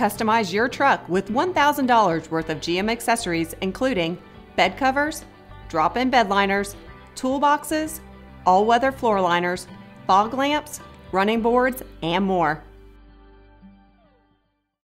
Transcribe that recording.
Customize your truck with $1,000 worth of GM accessories, including bed covers, drop-in bed liners, toolboxes, all-weather floor liners, fog lamps, running boards, and more.